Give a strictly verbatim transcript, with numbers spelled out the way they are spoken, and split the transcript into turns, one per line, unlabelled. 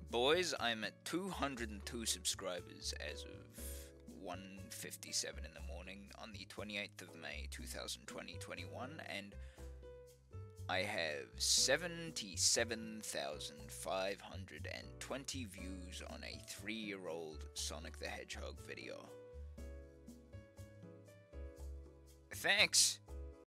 Boys, I'm at two hundred two subscribers as of one fifty-seven in the morning on the twenty-eighth of May two thousand twenty twenty-one, and I have seventy-seven thousand five hundred twenty views on a three-year-old Sonic the Hedgehog video. Thanks!